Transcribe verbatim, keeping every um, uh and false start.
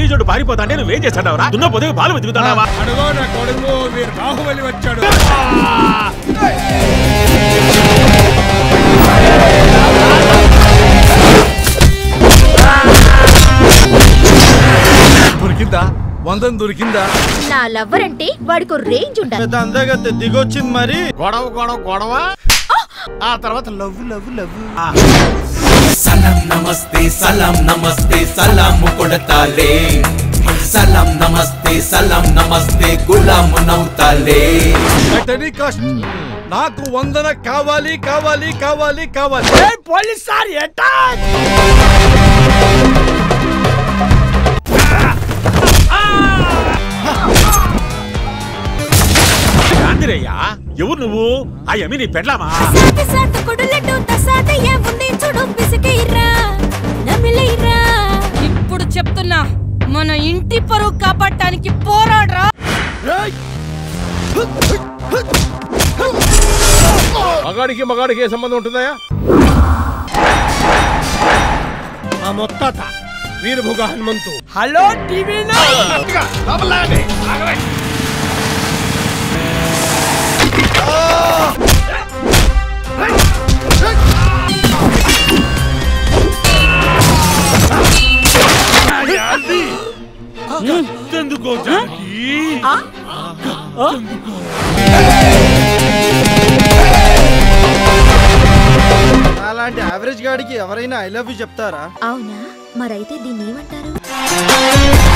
బలిజోడు పారిపోతాంటే నువ్వేం చేస్తాడవరా? దున్న పొదవి పాలు వెతుకుతావా? అడుగో నా కొడుకు వీరు బాహుబలి వచ్చాడు. దొరికిందా? వందం దొరికిందా? నా లవ్వర్ అంటే వాడికి రేంజ్ ఉండాలి. అందగత్తె దిగొచ్చింది మరి. గొడవ గొడవ గొడవ ఆ తర్వాత లవ్ లవ్ లవ్. సలాం నమస్తే సలాం నమస్తే సలాము కొడతాలే. సలాం నమస్తే సలాం నమస్తే గులాము నవ్వుతాలే. నాకు వందన కావాలి కావాలి కావాలి కావాలి. పోలీస్ సార్ గాంధీరయ్యా, ఎవరు నువ్వు? ఆ యమి నీ పెళ్ళామా? ఇప్పుడు చెప్తున్నా, మన ఇంటి పరువు కాపాడటానికి పోరాడరా. మగాడికి మగాడికి ఏ సంబంధం ఉంటుందా? మా మొత్తాత వీరభుగ హనుమంతు. హలో టీవీ ఎందుకో అలాంటి యావరేజ్ గాడికి ఎవరైనా ఐ లవ్ యూ చెప్తారా? అవునా? మరైతే దీన్ని ఏమంటారు?